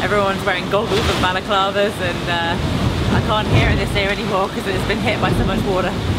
Everyone's wearing goggles and balaclavas, and I can't hear in this air anymore because it's been hit by so much water.